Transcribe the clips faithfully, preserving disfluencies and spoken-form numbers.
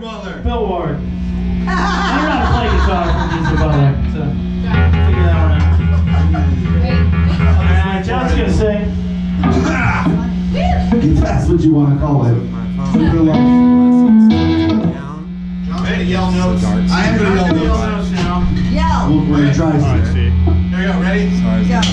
Butler. Bill Ward. I don't know how to play guitar from Geezer Butler, so figure that one out. Alright, John's gonna sing. If that's what you want to call it. I'm gonna yell notes. I am gonna yell notes now. Yell. We're gonna try All right, to. Steve. There we go. Ready? Sorry. Go.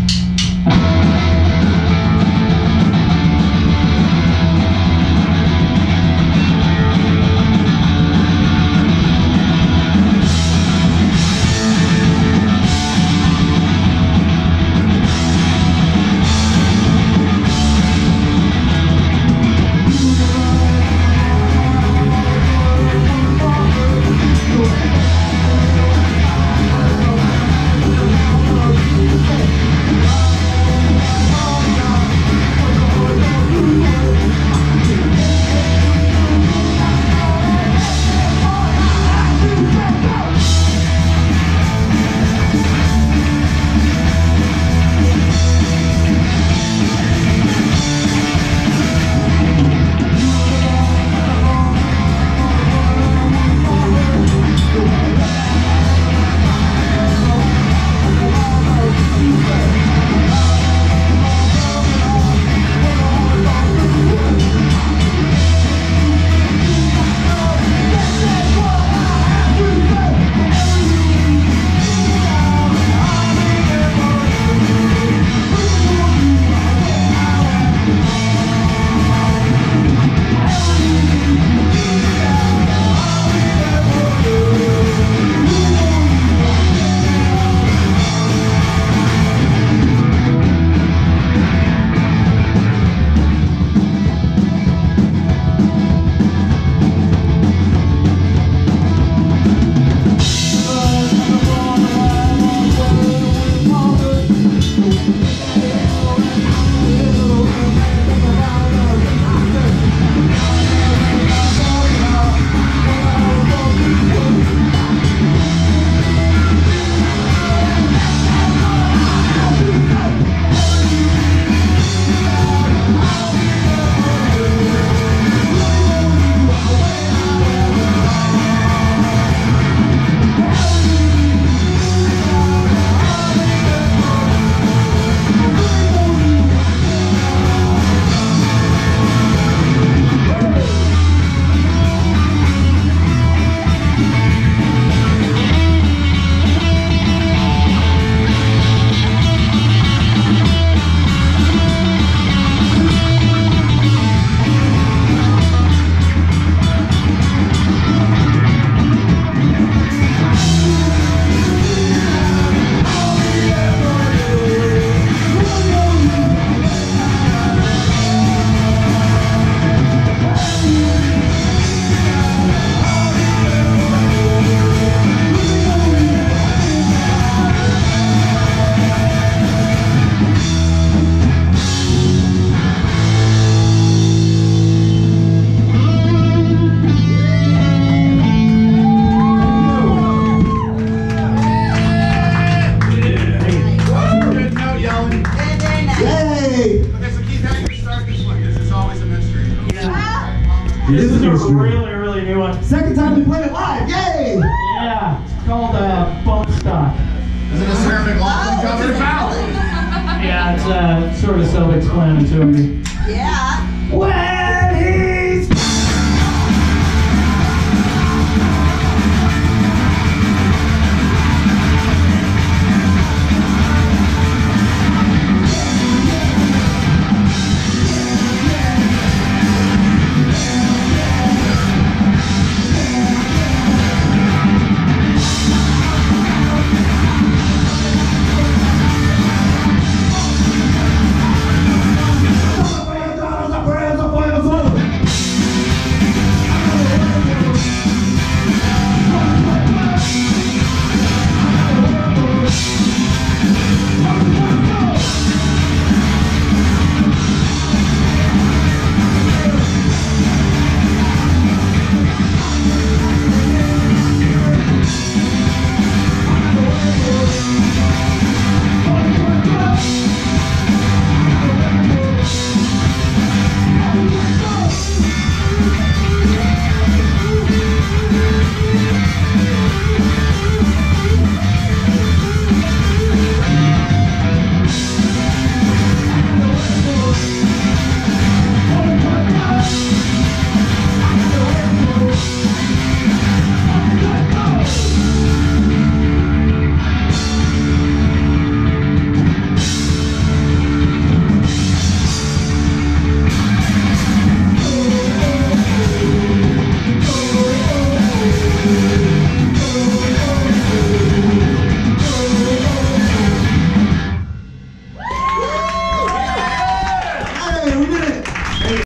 This is a really, really new one. Second time we played it live, yay! Yeah, it's called uh, Bone Stock. Is it a Sarah McLachlan cover? Yeah, it's uh, sort of self-explanatory. Yeah. Well,